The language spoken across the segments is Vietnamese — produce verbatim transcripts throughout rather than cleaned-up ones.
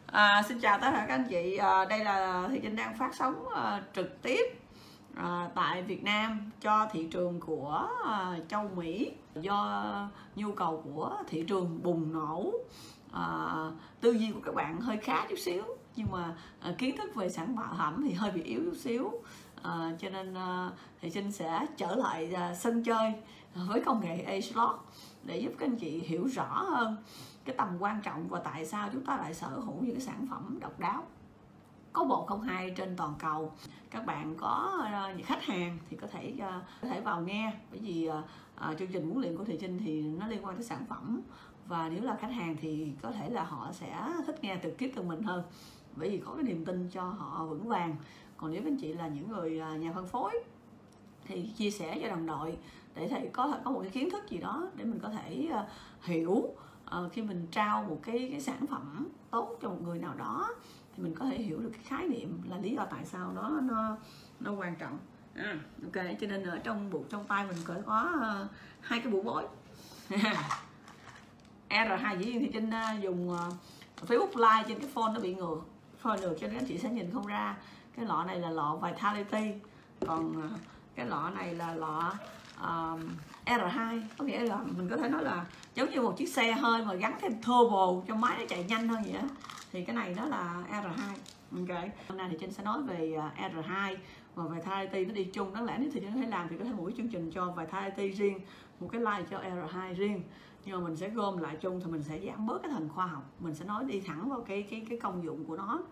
À, xin chào tất cả các anh chị. À, đây là Thị Trinh đang phát sóng à, trực tiếp à, tại Việt Nam cho thị trường của à, châu Mỹ, do nhu cầu của thị trường bùng nổ. À, tư duy của các bạn hơi khá chút xíu, nhưng mà à, kiến thức về sản phẩm thì hơi bị yếu chút xíu. À, cho nên à, Thị Trinh sẽ trở lại à, sân chơi với công nghệ A-Slot để giúp các anh chị hiểu rõ hơn cái tầm quan trọng và tại sao chúng ta lại sở hữu những cái sản phẩm độc đáo có một không hai trên toàn cầu. Các bạn có uh, khách hàng thì có thể uh, có thể vào nghe, bởi vì uh, uh, chương trình huấn luyện của Thị Trinh thì nó liên quan tới sản phẩm, và nếu là khách hàng thì có thể là họ sẽ thích nghe trực tiếp từ mình hơn, bởi vì có cái niềm tin cho họ vững vàng. Còn nếu anh chị là những người uh, nhà phân phối thì chia sẻ cho đồng đội để thầy có thể có một cái kiến thức gì đó để mình có thể uh, hiểu. Uh, khi mình trao một cái, cái sản phẩm tốt cho một người nào đó thì mình có thể hiểu được cái khái niệm là lý do tại sao nó nó nó quan trọng. À, ok, cho nên ở trong bộ trong tay mình có có uh, hai cái bộ bối R hai. Dĩ nhiên thì Trinh uh, dùng uh, Facebook Live trên cái phone nó bị ngược phone ngược cho nên anh chị sẽ nhìn không ra. Cái lọ này là lọ Vitality, còn uh, cái lọ này là lọ uh, R hai, có nghĩa là mình có thể nói là giống như một chiếc xe hơi mà gắn thêm turbo cho máy nó chạy nhanh hơn vậy đó. Thì cái này đó là R hai. Ok, hôm nay thì Trinh sẽ nói về R hai và Vitality nó đi chung. Đáng lẽ nếu thì Trinh có thể làm thì có thể một cái chương trình cho Vitality riêng, một cái live cho R hai riêng, nhưng mà mình sẽ gom lại chung thì mình sẽ giảm bớt cái thành khoa học, mình sẽ nói đi thẳng vào cái cái cái công dụng của nó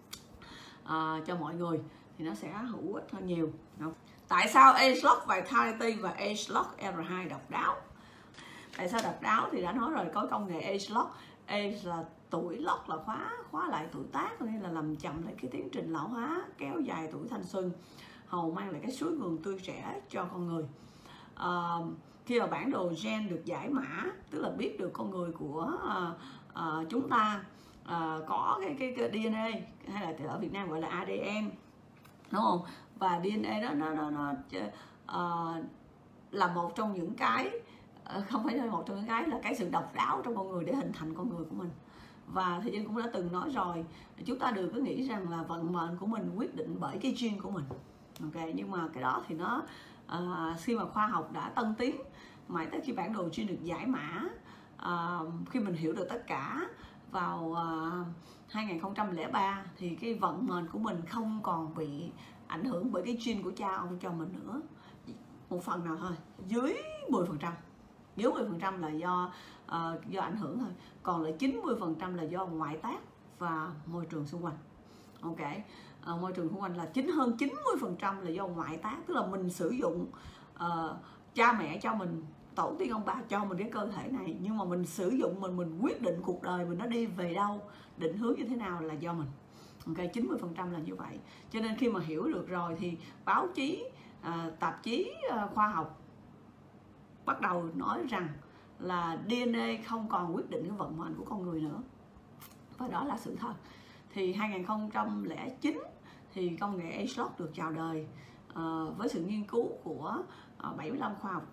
à, cho mọi người thì nó sẽ hữu ích hơn nhiều. Đúng. Tại sao A-Slot Vitality và A-Slot R hai độc đáo? Tại sao độc đáo thì đã nói rồi, có công nghệ A-Slot. A là tuổi lót, là khóa khóa lại tuổi tác, nên là làm chậm lại cái tiến trình lão hóa, kéo dài tuổi thanh xuân, hầu mang lại cái suối nguồn tươi trẻ cho con người. À, khi mà bản đồ gen được giải mã, tức là biết được con người của à, à, chúng ta à, có cái, cái, cái đê en a, hay là ở Việt Nam gọi là a đê en, đúng không? Và đê en a đó nó nó, nó uh, là một trong những cái uh, không phải là một trong những cái là cái sự độc đáo trong con người để hình thành con người của mình. Và thì Trinh cũng đã từng nói rồi, chúng ta đừng có nghĩ rằng là vận mệnh của mình quyết định bởi cái gene của mình. Ok, nhưng mà cái đó thì nó uh, khi mà khoa học đã tân tiến, mãi tới khi bản đồ gene được giải mã, uh, khi mình hiểu được tất cả vào uh, hai không không ba thì cái vận mệnh của mình không còn bị ảnh hưởng bởi cái gene của cha ông cho mình nữa. Một phần nào thôi, dưới mười phần trăm, dưới mười phần trăm là do uh, do ảnh hưởng thôi, còn lại chín mươi phần trăm là do ngoại tác và môi trường xung quanh. Ok, uh, môi trường xung quanh là chính hơn chín mươi phần trăm là do ngoại tác, tức là mình sử dụng uh, cha mẹ cho mình, tổ tiên ông bà cho mình cái cơ thể này, nhưng mà mình sử dụng mình mình quyết định cuộc đời mình nó đi về đâu, định hướng như thế nào là do mình. Ok, chín mươi phần trăm là như vậy. Cho nên khi mà hiểu được rồi thì báo chí, à, tạp chí à, khoa học bắt đầu nói rằng là đê en a không còn quyết định cái vận mệnh của con người nữa, và đó là sự thật. Thì hai không không chín thì công nghệ A-Slot được chào đời à, với sự nghiên cứu của à, bảy mươi lăm khoa học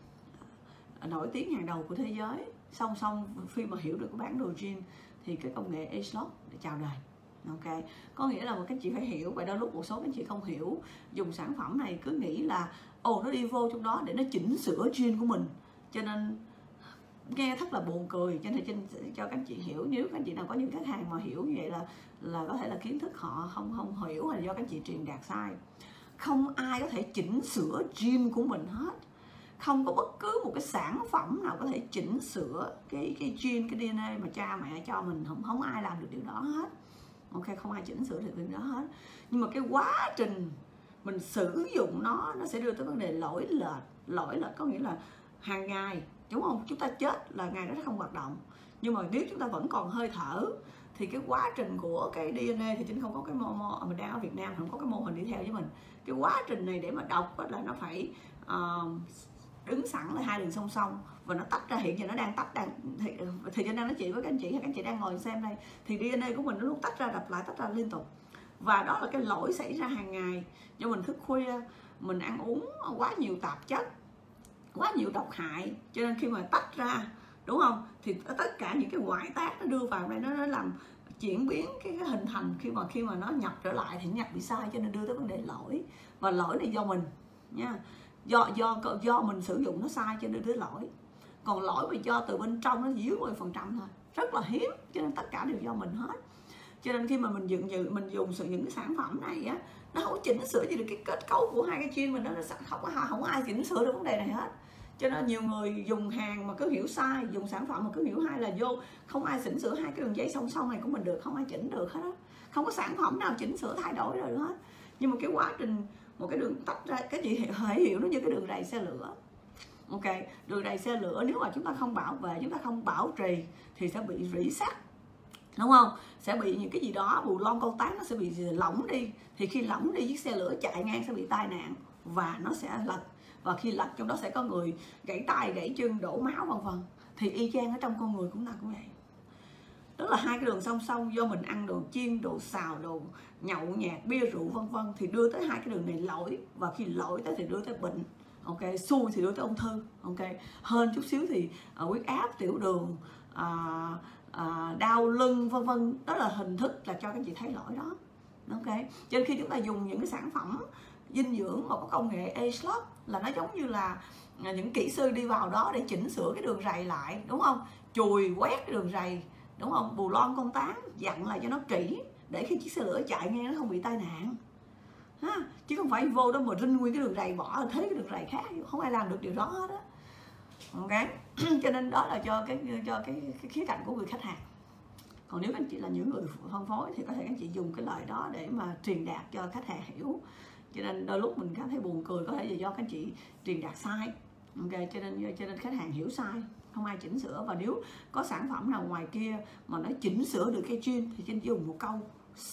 à, nổi tiếng hàng đầu của thế giới. Song song khi mà hiểu được cái bản đồ gene thì cái công nghệ A-Slot để chào đời. Ok, có nghĩa là một cái chị phải hiểu. Vậy đôi lúc một số các chị không hiểu, dùng sản phẩm này cứ nghĩ là ồ nó đi vô trong đó để nó chỉnh sửa gene của mình, cho nên nghe thật là buồn cười. Cho nên Trinh cho các chị hiểu, nếu các chị nào có những khách hàng mà hiểu như vậy là là có thể là kiến thức họ không không hiểu, hay là do các chị truyền đạt sai. Không ai có thể chỉnh sửa gene của mình hết, không có bất cứ một cái sản phẩm nào có thể chỉnh sửa cái cái gene, cái đê en a mà cha mẹ cho mình, không không ai làm được điều đó hết. Ok, không ai chỉnh sửa được điều đó hết, nhưng mà cái quá trình mình sử dụng nó nó sẽ đưa tới vấn đề lỗi lệch. Lỗi lệch có nghĩa là hàng ngày, đúng không, chúng ta chết là ngày đó nó không hoạt động, nhưng mà nếu chúng ta vẫn còn hơi thở thì cái quá trình của cái đê en a thì chính không có cái mô, mô mình đang ở Việt Nam không có cái mô hình đi theo với mình. Cái quá trình này để mà đọc là nó phải uh, đứng sẵn là hai đường song song, và nó tách ra. Hiện giờ nó đang tách, đang thì, thì Trinh đang nói chuyện với các anh chị, hay các anh chị đang ngồi xem đây, thì đê en a của mình nó luôn tách ra, đập lại, tách ra liên tục. Và đó là cái lỗi xảy ra hàng ngày do mình thức khuya, mình ăn uống quá nhiều tạp chất, quá nhiều độc hại, cho nên khi mà tách ra, đúng không, thì tất cả những cái ngoại tác nó đưa vào đây, nó, nó làm chuyển biến cái, cái hình thành khi mà khi mà nó nhập trở lại thì nhập bị sai, cho nên đưa tới vấn đề lỗi. Và lỗi này do mình nha, do do do mình sử dụng nó sai cho nên đưa tới lỗi. Còn lỗi mà do từ bên trong nó dưới mười phần trăm thôi, rất là hiếm, cho nên tất cả đều do mình hết. Cho nên khi mà mình dựng dự mình dùng sự những cái sản phẩm này á, nó không chỉnh sửa gì được cái kết cấu của hai cái chuyên mình, nó không có không ai chỉnh sửa được vấn đề này hết. Cho nên nhiều người dùng hàng mà cứ hiểu sai, dùng sản phẩm mà cứ hiểu hay là vô, không ai chỉnh sửa hai cái đường dây song song này của mình được, không ai chỉnh được hết á. Không có sản phẩm nào chỉnh sửa thay đổi rồi hết. Nhưng mà cái quá trình một cái đường tách ra, cái chị hãy hiểu nó như cái đường rầy xe lửa. Ok, đường rầy xe lửa nếu mà chúng ta không bảo vệ, chúng ta không bảo trì thì sẽ bị rỉ sắt, đúng không? Sẽ bị những cái gì đó, bù lon câu tán nó sẽ bị lỏng đi. Thì khi lỏng đi, chiếc xe lửa chạy ngang sẽ bị tai nạn và nó sẽ lật. Và khi lật trong đó sẽ có người gãy tay, gãy chân, đổ máu vân vân. Thì y chang ở trong con người cũng là cũng vậy. Tức là hai cái đường song song, do mình ăn đồ chiên, đồ xào, đồ nhậu nhạt, bia rượu vân vân thì đưa tới hai cái đường này lỗi, và khi lỗi tới thì đưa tới bệnh. Ok, xui thì đưa tới ung thư. Ok, hơn chút xíu thì uh, huyết áp, tiểu đường, uh, uh, đau lưng vân vân. Đó là hình thức là cho các chị thấy lỗi đó. Ok, cho nên khi chúng ta dùng những cái sản phẩm dinh dưỡng mà có công nghệ A-Slot là nó giống như là những kỹ sư đi vào đó để chỉnh sửa cái đường rầy lại, đúng không? Chùi quét cái đường rầy, đúng không? Bù lon con tán, dặn lại cho nó kỹ để khi chiếc xe lửa chạy nghe nó không bị tai nạn ha. Chứ không phải vô đó mà rinh nguyên cái đường rầy bỏ thế cái đường rầy khác, không ai làm được điều đó hết á. Ok, cho nên đó là cho cái cho cái, cái khía cạnh của người khách hàng. Còn nếu anh chị là những người phân phối thì có thể anh chị dùng cái lời đó để mà truyền đạt cho khách hàng hiểu. Cho nên đôi lúc mình cảm thấy buồn cười, có thể là do các anh chị truyền đạt sai. Ok, cho nên cho nên khách hàng hiểu sai, không ai chỉnh sửa. Và nếu có sản phẩm nào ngoài kia mà nó chỉnh sửa được cái chuyên thì trên dùng một câu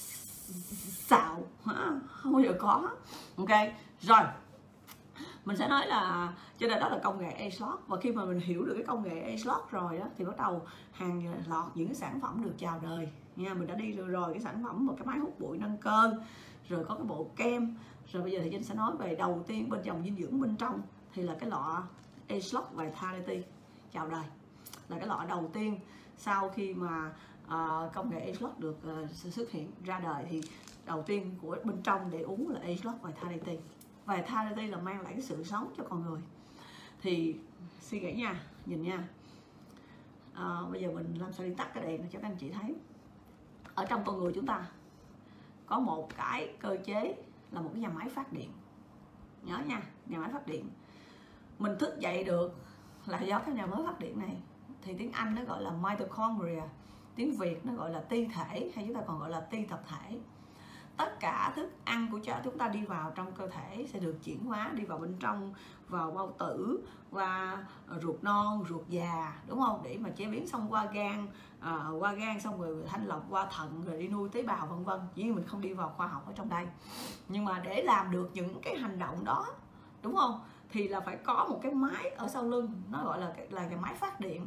xạo, không bao giờ có. Ok, rồi mình sẽ nói là cho nên đó là công nghệ A-Slot. Và khi mà mình hiểu được cái công nghệ A-Slot rồi đó thì bắt đầu hàng loạt những cái sản phẩm được chào đời nha. Mình đã đi rồi, rồi cái sản phẩm một cái máy hút bụi nâng cơ, rồi có cái bộ kem, rồi bây giờ thì Trinh sẽ nói về đầu tiên bên dòng dinh dưỡng bên trong thì là cái lọ A-Slot Vitality chào đời. Là cái lọ đầu tiên sau khi mà uh, công nghệ A-Slot được uh, xuất hiện ra đời thì đầu tiên của bên trong để uống là A-Slot Vitality. Vitality là mang lại cái sự sống cho con người. Thì suy nghĩ nha, nhìn nha. À, bây giờ mình làm sao đi tắt cái đèn cho các anh chị thấy. Ở trong con người chúng ta có một cái cơ chế là một cái nhà máy phát điện. Nhớ nha, nhà máy phát điện. Mình thức dậy được là do cái nhà máy phát điện này. Thì tiếng Anh nó gọi là mitochondria, tiếng Việt nó gọi là ti thể, hay chúng ta còn gọi là ti tập thể. Tất cả thức ăn của chúng ta đi vào trong cơ thể sẽ được chuyển hóa đi vào bên trong, vào bao tử và ruột non, ruột già, đúng không? Để mà chế biến xong qua gan, à, qua gan xong rồi thanh lọc qua thận, rồi đi nuôi tế bào vân vân. Chỉ mình không đi vào khoa học ở trong đây. Nhưng mà để làm được những cái hành động đó, đúng không? Thì là phải có một cái máy ở sau lưng, nó gọi là là cái máy phát điện.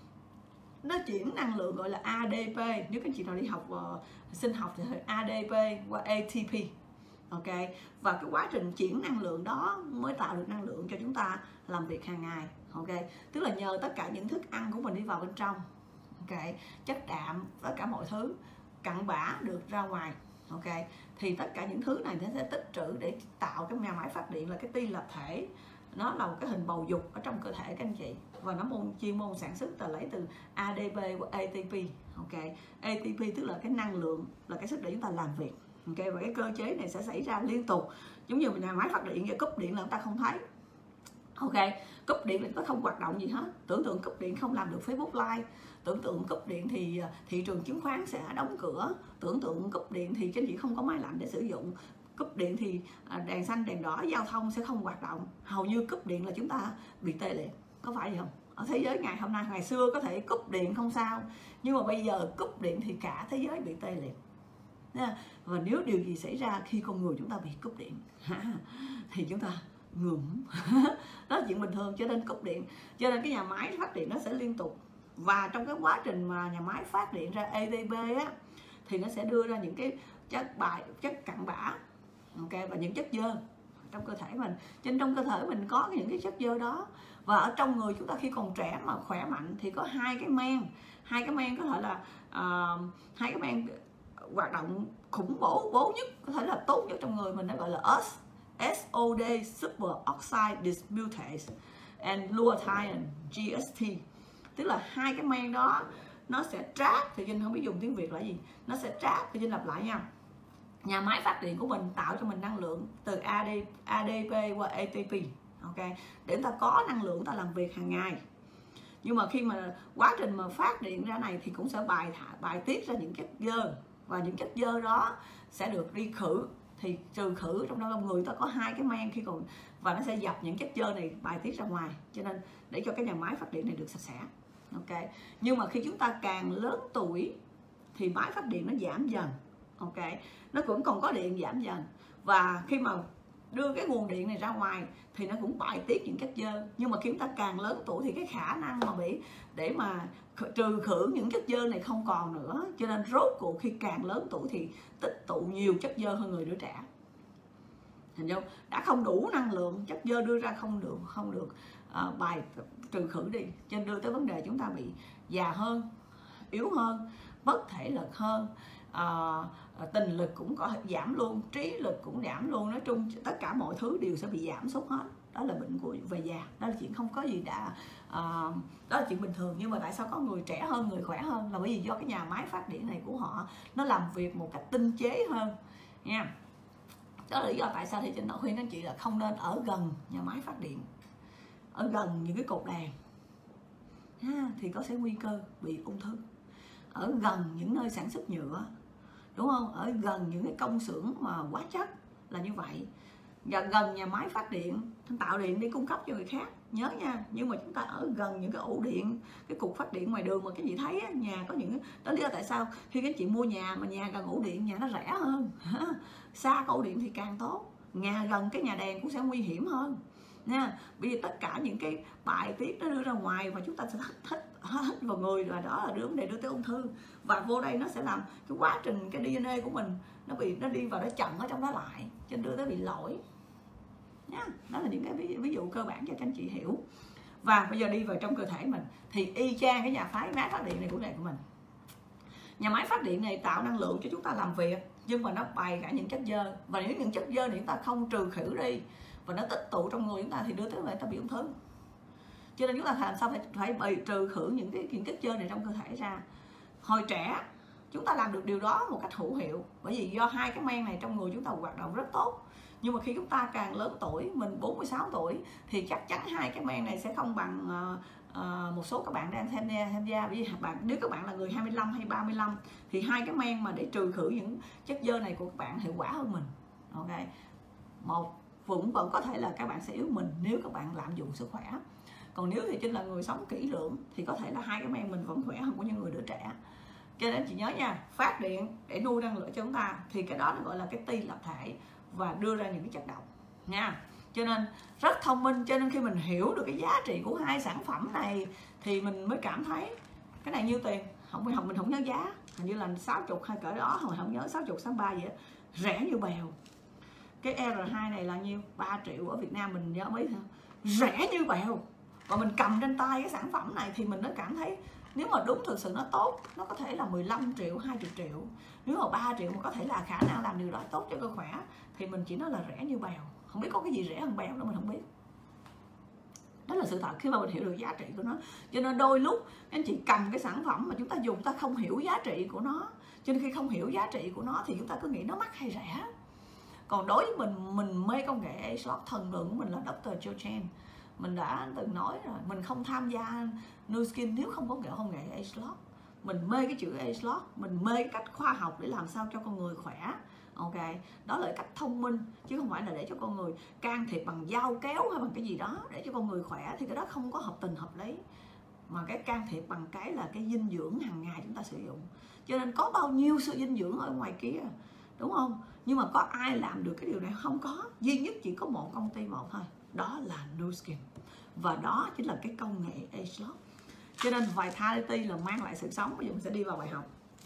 Nó chuyển năng lượng gọi là a đê pê. Nếu các chị nào đi học uh, sinh học thì a đê pê qua a tê pê. Ok, và cái quá trình chuyển năng lượng đó mới tạo được năng lượng cho chúng ta làm việc hàng ngày. Ok, tức là nhờ tất cả những thức ăn của mình đi vào bên trong. Ok, chất đạm, tất cả mọi thứ cặn bã được ra ngoài. Ok, thì tất cả những thứ này nó sẽ tích trữ để tạo cái nhà máy phát điện là cái ti lập thể. Nó là một cái hình bầu dục ở trong cơ thể các anh chị, và nó môn chuyên môn sản xuất là lấy từ a đê pê và a tê pê. Ok, a tê pê tức là cái năng lượng, là cái sức để chúng ta làm việc. Ok, và cái cơ chế này sẽ xảy ra liên tục, giống như nhà máy phát điện và cúp điện là chúng ta không thấy. Ok, cúp điện là nó không hoạt động gì hết. Tưởng tượng cúp điện không làm được Facebook Live, tưởng tượng cúp điện thì thị trường chứng khoán sẽ đóng cửa, tưởng tượng cúp điện thì chính chị không có máy lạnh để sử dụng, cúp điện thì đèn xanh đèn đỏ giao thông sẽ không hoạt động. Hầu như cúp điện là chúng ta bị tê liệt, có phải gì không? Ở thế giới ngày hôm nay, ngày xưa có thể cúp điện không sao, nhưng mà bây giờ cúp điện thì cả thế giới bị tê liệt. Và nếu điều gì xảy ra khi con người chúng ta bị cúp điện thì chúng ta ngủm. Đó là chuyện bình thường. Cho nên cúp điện, cho nên cái nhà máy phát điện nó sẽ liên tục. Và trong cái quá trình mà nhà máy phát điện ra a tê pê á, thì nó sẽ đưa ra những cái chất bại, chất cặn bã, ok, và những chất dơ. trong cơ thể mình. Trên trong cơ thể mình có những cái chất xơ đó, và ở trong người chúng ta khi còn trẻ mà khỏe mạnh thì có hai cái men, hai cái men có thể là uh, hai cái men hoạt động khủng bố bố nhất, có thể là tốt nhất trong người mình, nó gọi là ét o đê super oxide dismutase and glutathione G S T. Tức là hai cái men đó nó sẽ trap, thì Trinh không biết dùng tiếng Việt là gì, nó sẽ trap, thì Trinh lặp lại nha. Nhà máy phát điện của mình tạo cho mình năng lượng từ a đê, a đê pê qua a tê pê, ok, để chúng ta có năng lượng ta làm việc hàng ngày. Nhưng mà khi mà quá trình mà phát điện ra này thì cũng sẽ bài thả, bài tiết ra những chất xơ, và những chất xơ đó sẽ được đi khử, thì trừ khử trong đó người ta có hai cái men khi còn, và nó sẽ dập những chất xơ này bài tiết ra ngoài, cho nên để cho cái nhà máy phát điện này được sạch sẽ, ok. Nhưng mà khi chúng ta càng lớn tuổi thì máy phát điện nó giảm dần, ok, nó cũng còn có điện giảm dần, và khi mà đưa cái nguồn điện này ra ngoài thì nó cũng bài tiết những chất xơ. Nhưng mà khi chúng ta càng lớn tuổi thì cái khả năng mà bị để mà trừ khử những chất xơ này không còn nữa, cho nên rốt cuộc khi càng lớn tuổi thì tích tụ nhiều chất xơ hơn người đứa trẻ. Hình không? Đã không đủ năng lượng, chất xơ đưa ra không được không được uh, bài trừ khử đi, cho nên đưa tới vấn đề chúng ta bị già hơn, yếu hơn, mất thể lực hơn, uh, tình lực cũng có giảm luôn, trí lực cũng giảm luôn. Nói chung tất cả mọi thứ đều sẽ bị giảm sút hết. Đó là bệnh của về già, đó là chuyện không có gì đã uh, đó là chuyện bình thường. Nhưng mà tại sao có người trẻ hơn, người khỏe hơn, là bởi vì do cái nhà máy phát điện này của họ nó làm việc một cách tinh chế hơn nha. Đó là lý do tại sao thì Trinh đã khuyên các anh chị là không nên ở gần nhà máy phát điện, ở gần những cái cột đèn ha, thì có sẽ nguy cơ bị ung thư. Ở gần những nơi sản xuất nhựa, đúng không, ở gần những cái công xưởng mà hóa chất là như vậy, và gần nhà máy phát điện tạo điện để cung cấp cho người khác, nhớ nha. Nhưng mà chúng ta ở gần những cái ổ điện, cái cục phát điện ngoài đường mà cái gì thấy á, nhà có những đó lý do tại sao khi các chị mua nhà mà nhà gần ổ điện, nhà nó rẻ hơn xa ổ điện thì càng tốt, nhà gần cái nhà đèn cũng sẽ nguy hiểm hơn nha. Bởi vì tất cả những cái bài tiết nó đưa ra ngoài và chúng ta sẽ hít hít vào người, và đó là vấn đề đưa tới ung thư. Và vô đây nó sẽ làm cái quá trình cái đê en a của mình nó bị nó đi vào, nó chậm ở trong đó lại, cho nên đưa tới bị lỗi nhá. Đó là những cái ví, ví dụ cơ bản cho các anh chị hiểu. Và bây giờ đi vào trong cơ thể mình thì y chang cái nhà máy máy phát điện này của này của mình. Nhà máy phát điện này tạo năng lượng cho chúng ta làm việc, nhưng mà nó bày cả những chất xơ, và nếu những chất xơ này chúng ta không trừ khử đi và nó tích tụ trong người chúng ta thì đưa tới người ta bị ung thư. Cho nên chúng ta làm sao phải phải bày trừ khử những cái những chất xơ này trong cơ thể ra. Hồi trẻ chúng ta làm được điều đó một cách hữu hiệu, bởi vì do hai cái men này trong người chúng ta hoạt động rất tốt. Nhưng mà khi chúng ta càng lớn tuổi, mình bốn mươi sáu tuổi thì chắc chắn hai cái men này sẽ không bằng uh, uh, một số các bạn đang tham gia tham gia bởi vì bạn, nếu các bạn là người hai mươi lăm hay ba mươi lăm thì hai cái men mà để trừ khử những chất xơ này của các bạn hiệu quả hơn mình, ok. Một vẫn vẫn có thể là các bạn sẽ yếu mình nếu các bạn lạm dụng sức khỏe. Còn nếu thì Trinh là người sống kỹ lưỡng thì có thể là hai cái men mình vẫn khỏe hơn của những người đứa trẻ. Cho nên chị nhớ nha, phát điện để nuôi năng lượng cho chúng ta thì cái đó nó gọi là cái ti lập thể và đưa ra những cái chất độc nha. Cho nên rất thông minh, cho nên khi mình hiểu được cái giá trị của hai sản phẩm này thì mình mới cảm thấy cái này nhiêu tiền, không mình không mình không nhớ giá, hình như là sáu mươi hay cỡ đó, không không nhớ sáu mươi sáu mươi ba gì đó, rẻ như bèo. Cái R hai này là nhiêu? ba triệu ở Việt Nam mình nhớ mấy thôi, rẻ như bèo. Và mình cầm trên tay cái sản phẩm này thì mình nó cảm thấy nếu mà đúng thực sự nó tốt, nó có thể là mười lăm triệu, hai mươi triệu. Nếu mà ba triệu mà có thể là khả năng làm điều đó tốt cho cơ khỏe thì mình chỉ nói là rẻ như bèo. Không biết có cái gì rẻ hơn bèo nữa, mình không biết. Đó là sự thật khi mà mình hiểu được giá trị của nó. Cho nên đôi lúc anh chị cầm cái sản phẩm mà chúng ta dùng ta không hiểu giá trị của nó. Cho nên khi không hiểu giá trị của nó thì chúng ta cứ nghĩ nó mắc hay rẻ. Còn đối với mình, mình mê công nghệ A-Slot, thần tượng của mình là Doctor Joe Chen. Mình đã từng nói rồi, mình không tham gia Nu Skin nếu không có nghệ công nghệ A-Slot. Mình mê cái chữ A-Slot, mình mê cái cách khoa học để làm sao cho con người khỏe. Ok, đó là cách thông minh, chứ không phải là để cho con người can thiệp bằng dao kéo hay bằng cái gì đó để cho con người khỏe, thì cái đó không có hợp tình hợp lý. Mà cái can thiệp bằng cái là cái dinh dưỡng hàng ngày chúng ta sử dụng. Cho nên có bao nhiêu sự dinh dưỡng ở ngoài kia, đúng không? Nhưng mà có ai làm được cái điều này? Không có. Duy nhất chỉ có một công ty một thôi, đó là Nu Skin. Và đó chính là cái công nghệ A-Slot. Cho nên Vitality là mang lại sự sống. Bây giờ mình sẽ đi vào bài học.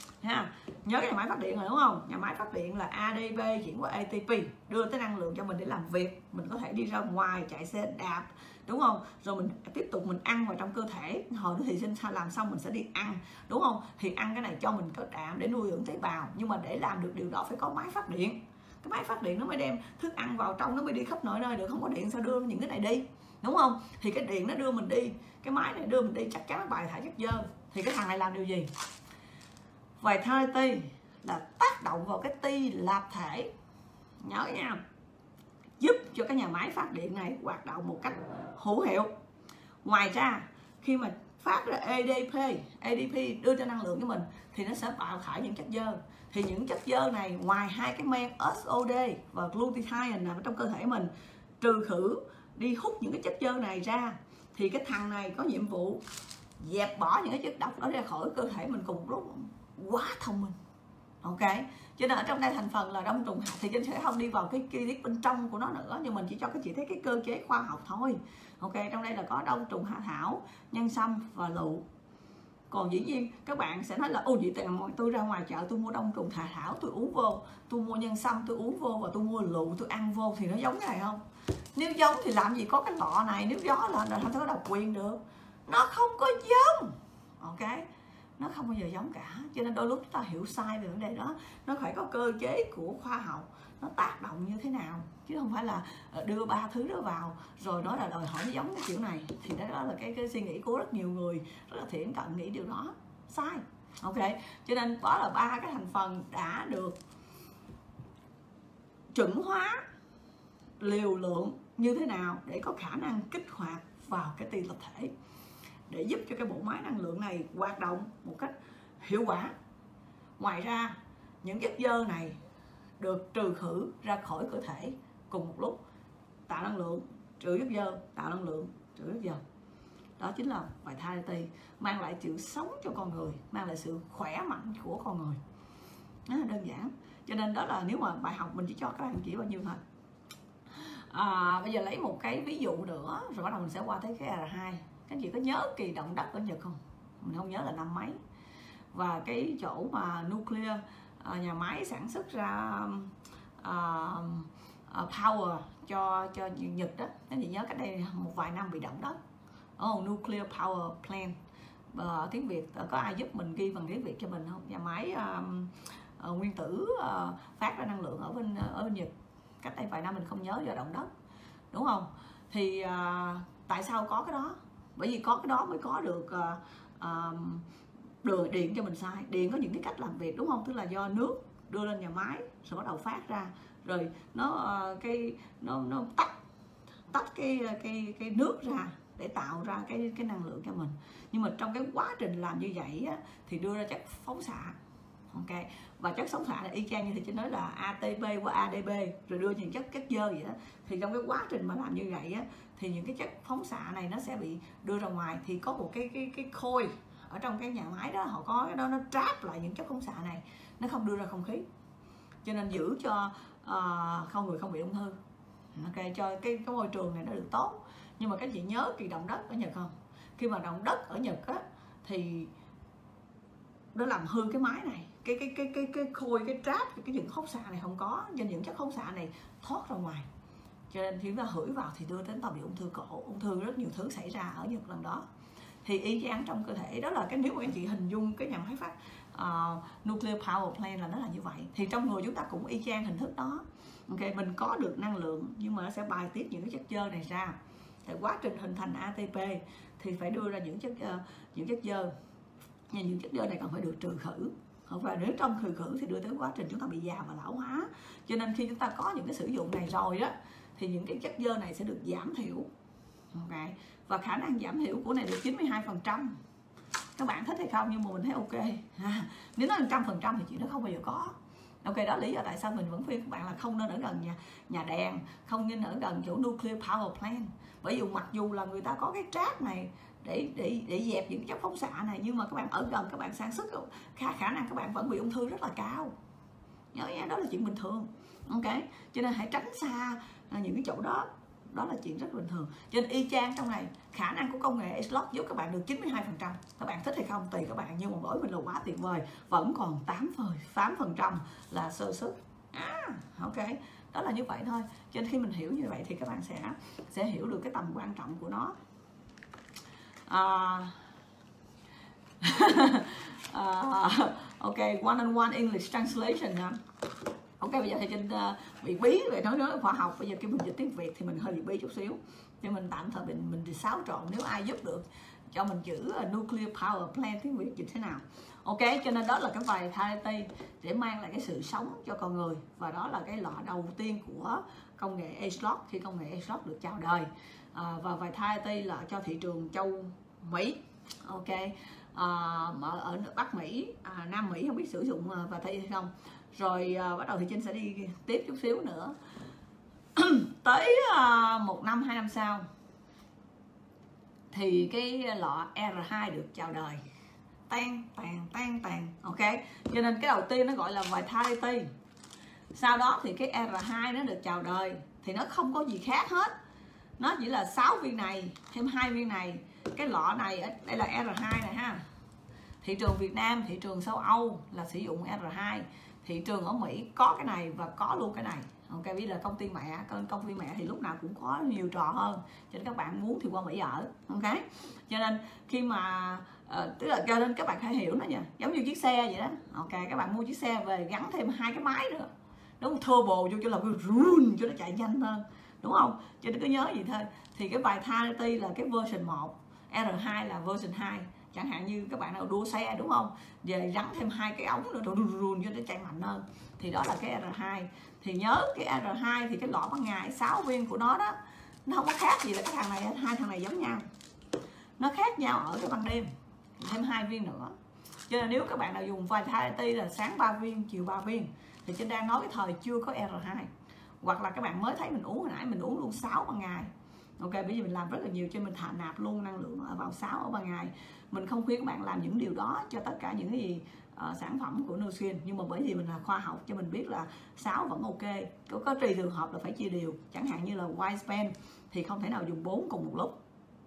ha. Nhớ cái nhà máy phát điện rồi đúng không? Nhà máy phát điện là a đê pê chuyển qua a tê pê, đưa tới năng lượng cho mình để làm việc. Mình có thể đi ra ngoài chạy xe đạp, đúng không? Rồi mình tiếp tục mình ăn vào trong cơ thể. Hồi đó thì sinh làm xong mình sẽ đi ăn, đúng không? Thì ăn cái này cho mình có đạm để nuôi dưỡng tế bào. Nhưng mà để làm được điều đó phải có máy phát điện. Cái máy phát điện nó mới đem thức ăn vào trong, nó mới đi khắp nơi nơi được. Không có điện sao đưa những cái này đi, đúng không? Thì cái điện nó đưa mình đi, cái máy này đưa mình đi, chắc chắn nó bài thải chất dơ. Thì cái thằng này làm điều gì? Vitality là tác động vào cái ti lạp thể, nhớ nha, giúp cho cái nhà máy phát điện này hoạt động một cách hữu hiệu. Ngoài ra khi mà phát ra a đê pê, a đê pê đưa cho năng lượng cho mình thì nó sẽ bào thải những chất dơ. Thì những chất dơ này ngoài hai cái men ét o đê và glutathione nằm trong cơ thể mình, trừ khử đi hút những cái chất dơ này ra, thì cái thằng này có nhiệm vụ dẹp bỏ những cái chất độc đó ra khỏi cơ thể mình cùng một lúc. Quá thông minh. Ok, cho nên ở trong đây thành phần là đông trùng hạ, thì Trinh sẽ không đi vào cái chi tiết bên trong của nó nữa, nhưng mình chỉ cho các chị thấy cái cơ chế khoa học thôi. Ok, trong đây là có đông trùng hạ thảo, nhân sâm và lựu. Còn dĩ nhiên các bạn sẽ nói là ô vậy tiền tôi ra ngoài chợ tôi mua đông trùng hạ thảo tôi uống vô, tôi mua nhân sâm tôi uống vô, và tôi mua lựu tôi ăn vô thì nó giống cái này không? Nếu giống thì làm gì có cái lọ này, nếu gió là nó không có độc quyền được. Nó không có giống. Ok, nó không bao giờ giống cả. Cho nên đôi lúc chúng ta hiểu sai về vấn đề đó. Nó phải có cơ chế của khoa học, nó tác động như thế nào, chứ không phải là đưa ba thứ đó vào rồi nói là đòi hỏi nó giống cái kiểu này. Thì đó là cái, cái suy nghĩ của rất nhiều người rất là thiển cận nghĩ điều đó sai. Ok, cho nên đó là ba cái thành phần đã được chuẩn hóa liều lượng như thế nào để có khả năng kích hoạt vào cái ti lập thể, để giúp cho cái bộ máy năng lượng này hoạt động một cách hiệu quả. Ngoài ra những chất dơ này được trừ khử ra khỏi cơ thể cùng một lúc, tạo năng lượng, trừ chất dơ, tạo năng lượng, trừ chất dơ. Đó chính là Vitality, mang lại sự sống cho con người, mang lại sự khỏe mạnh của con người. Rất là đơn giản. Cho nên đó là nếu mà bài học mình chỉ cho các bạn chỉ bao nhiêu thôi. À, bây giờ lấy một cái ví dụ nữa rồi bắt đầu mình sẽ qua tới cái R hai. Các chị có nhớ kỳ động đất ở Nhật không? Mình không nhớ là năm mấy. Và cái chỗ mà nuclear, nhà máy sản xuất ra uh, uh, power cho cho Nhật đó. Các chị nhớ cách đây một vài năm bị động đất. Oh, nuclear power plant. Uh, tiếng Việt có ai giúp mình ghi bằng tiếng Việt cho mình không? Nhà máy um, uh, nguyên tử uh, phát ra năng lượng ở bên ở bên Nhật. Cách đây vài năm mình không nhớ do động đất, đúng không? Thì uh, tại sao có cái đó? Bởi vì có cái đó mới có được uh, uh, đường điện cho mình xài. Điện có những cái cách làm việc, đúng không? Tức là do nước đưa lên nhà máy rồi bắt đầu phát ra, rồi nó uh, cái nó nó tách tách cái cái cái nước ra để tạo ra cái cái năng lượng cho mình. Nhưng mà trong cái quá trình làm như vậy á, thì đưa ra chất phóng xạ. Ok, và chất phóng xạ là y chang như thì chị nói là a tê pê qua a đê pê rồi đưa những chất chất dơ vậy đó. Thì trong cái quá trình mà làm như vậy á, thì những cái chất phóng xạ này nó sẽ bị đưa ra ngoài. Thì có một cái cái cái khôi ở trong cái nhà máy đó, họ có cái đó, nó trap lại những chất phóng xạ này, nó không đưa ra không khí, cho nên giữ cho uh, không người không bị ung thư. Ok, cho cái cái môi trường này nó được tốt. Nhưng mà các chị nhớ kỳ động đất ở Nhật không? Khi mà động đất ở Nhật á, thì nó làm hư cái máy này, cái cái cái cái cái khôi, cái trap, cái những phóng xạ này không có, cho những chất phóng xạ này thoát ra ngoài, cho nên khi chúng ta hửi vào thì đưa đến ta bị ung thư cổ, ung thư rất nhiều thứ xảy ra ở Nhật lần đó. Thì y chang trong cơ thể đó là cái, nếu mà anh chị hình dung cái nhà máy phát uh, nuclear power plant là nó là như vậy, thì trong người chúng ta cũng y chang hình thức đó. Ok, mình có được năng lượng nhưng mà nó sẽ bài tiết những cái chất dơ này ra. Tại quá trình hình thành a tê pê thì phải đưa ra những chất uh, những chất dơ, nhưng những chất dơ này còn phải được trừ khử. Không phải nếu trong trừ khử thì đưa tới quá trình chúng ta bị già và lão hóa. Cho nên khi chúng ta có những cái sử dụng này rồi đó, thì những cái chất dơ này sẽ được giảm thiểu. Ok, và khả năng giảm thiểu của này được chín mươi hai phần trăm. Các bạn thích hay không, nhưng mà mình thấy ok. À, nếu nó một trăm phần trăm thì chuyện đó không bao giờ có. Ok, đó lý do tại sao mình vẫn khuyên các bạn là không nên ở gần nhà nhà đèn, không nên ở gần chỗ nuclear power plant. Bởi vì mặc dù là người ta có cái trap này để để để dẹp những chất phóng xạ này, nhưng mà các bạn ở gần, các bạn sản xuất khả khả năng các bạn vẫn bị ung thư rất là cao. Nhớ nha, đó là chuyện bình thường. Ok, cho nên hãy tránh xa những cái chỗ đó. đó là chuyện rất bình thường. Cho nên y chang trong này, khả năng của công nghệ A-Slot giúp các bạn được chín mươi hai phần trăm. Các bạn thích hay không tùy các bạn, nhưng mà với mình là quá tuyệt vời. Vẫn còn tám phần trăm là sơ suất. À, ok, đó là như vậy thôi. Cho nên khi mình hiểu như vậy thì các bạn sẽ sẽ hiểu được cái tầm quan trọng của nó. À, uh, ok, one on one English translation ha. Ok, bây giờ thầy Trinh uh, bị bí về nói nói khoa học. Bây giờ khi mình dịch tiếng Việt thì mình hơi bị bí chút xíu, cho mình tạm thời mình mình thì xáo trộn. Nếu ai giúp được cho mình chữ uh, nuclear power plant tiếng Việt dịch thế nào. Ok, cho nên đó là cái vitality để mang lại cái sự sống cho con người, và đó là cái lọ đầu tiên của công nghệ A-Slot khi công nghệ A-Slot được chào đời. À, và vitality là cho thị trường châu Mỹ. Ok, à, ở Bắc Mỹ, à, Nam Mỹ không biết sử dụng và thay hay không. Rồi à, bắt đầu thì Trinh sẽ đi tiếp chút xíu nữa. Tới à, một năm hai năm sau thì cái lọ R hai được chào đời. Tan tàn tan tàn. Ok, cho nên cái đầu tiên nó gọi là vitality. Sau đó thì cái R hai nó được chào đời thì nó không có gì khác hết, nó chỉ là sáu viên này thêm hai viên này. Cái lọ này đây là R hai này ha. Thị trường Việt Nam, thị trường châu Âu là sử dụng R hai. Thị trường ở Mỹ có cái này và có luôn cái này. Ok, vì là công ty mẹ, công ty mẹ thì lúc nào cũng có nhiều trò hơn, cho nên các bạn muốn thì qua Mỹ ở. Ok, cho nên khi mà uh, tức là cho nên các bạn phải hiểu nó nha, giống như chiếc xe vậy đó. Ok, các bạn mua chiếc xe về gắn thêm hai cái máy nữa, đúng không? Turbo vô cho là run cho nó chạy nhanh hơn, đúng không? Cho nên cứ nhớ vậy thôi. Thì cái vitality là cái version một, R hai là version hai. Chẳng hạn như các bạn nào đua xe đúng không, về gắn thêm hai cái ống nữa rồi run run cho nó chạy mạnh hơn, thì đó là cái R hai. Thì nhớ cái R hai thì cái lọ ban ngày sáu viên của nó đó, nó không có khác gì là cái thằng này, hai thằng này giống nhau. Nó khác nhau ở cái ban đêm thêm hai viên nữa. Cho nên nếu các bạn nào dùng vitality là sáng ba viên chiều ba viên thì Trinh đang nói cái thời chưa có R hai. Hoặc là các bạn mới thấy mình uống hồi nãy, mình uống luôn sáu ban ngày. Ok, bởi vì mình làm rất là nhiều cho nên mình thả nạp luôn năng lượng vào sáu ở ban ngày. Mình không khuyên các bạn làm những điều đó cho tất cả những cái gì uh, sản phẩm của Nutrien, nhưng mà bởi vì mình là khoa học cho mình biết là sáu vẫn ok. Có, có tùy trường hợp là phải chia đều. Chẳng hạn như là Wispan thì không thể nào dùng bốn cùng một lúc,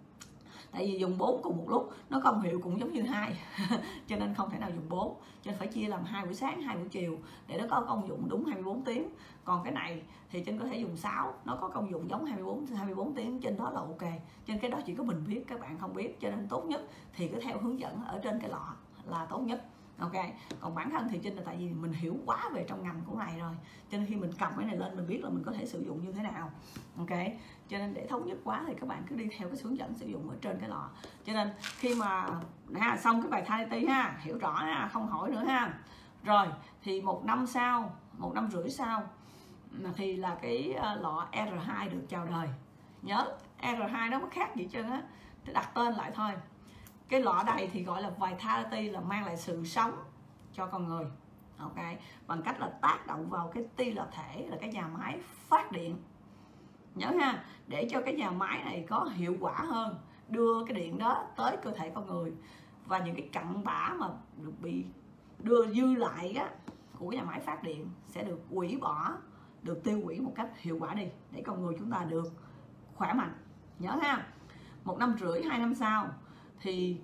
tại vì dùng bốn cùng một lúc nó công hiệu cũng giống như hai cho nên không thể nào dùng bốn, cho nên phải chia làm hai buổi sáng hai buổi chiều để nó có công dụng đúng hai mươi bốn tiếng. Còn cái này thì Trinh có thể dùng sáu, nó có công dụng giống hai mươi bốn tiếng, trên đó là ok. Trên cái đó chỉ có mình biết, các bạn không biết, cho nên tốt nhất thì cứ theo hướng dẫn ở trên cái lọ là tốt nhất. Ok, còn bản thân thì Trinh là tại vì mình hiểu quá về trong ngành của này rồi, cho nên khi mình cầm cái này lên mình biết là mình có thể sử dụng như thế nào. Ok, cho nên để thống nhất quá thì các bạn cứ đi theo cái hướng dẫn sử dụng ở trên cái lọ. Cho nên khi mà ha, xong cái bài vitality ha, hiểu rõ ha, không hỏi nữa ha. Rồi thì một năm sau, một năm rưỡi sau thì là cái lọ R hai được chào đời. Nhớ R hai nó có khác gì trơn á, đặt tên lại thôi. Cái lọ này thì gọi là vitality, là mang lại sự sống cho con người. Ok, bằng cách là tác động vào cái ti lập thể là cái nhà máy phát điện. Nhớ ha, để cho cái nhà máy này có hiệu quả hơn, đưa cái điện đó tới cơ thể con người, và những cái cặn bã mà được bị đưa dư lại á, của cái nhà máy phát điện sẽ được hủy bỏ, được tiêu hủy một cách hiệu quả đi, để con người chúng ta được khỏe mạnh. Nhớ ha, một năm rưỡi hai năm sau thì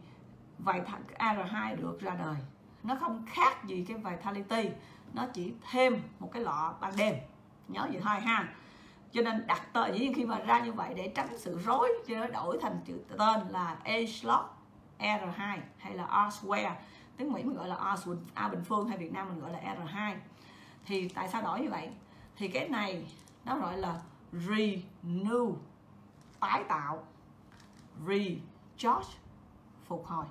R hai được ra đời. Nó không khác gì cái vitality, nó chỉ thêm một cái lọ ban đêm. Nhớ vậy thôi ha. Cho nên đặt tên, dĩ nhiên khi mà ra như vậy để tránh sự rối, cho nên đổi thành chữ tên là A-Slot R hai hay là R-Square. Tiếng Mỹ mình gọi là R A Bình Phương, hay Việt Nam mình gọi là R hai. Thì tại sao đổi như vậy? Thì cái này nó gọi là renew, tái tạo, recharge, phục hồi.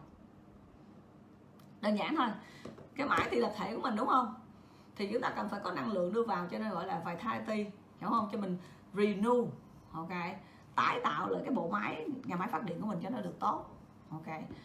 Đơn giản thôi. Cái mãi thì lập thể của mình đúng không? Thì chúng ta cần phải có năng lượng đưa vào, cho nên gọi là vitality, hiểu không? Cho mình renew, ok, tái tạo lại cái bộ máy, nhà máy phát điện của mình cho nó được tốt, ok,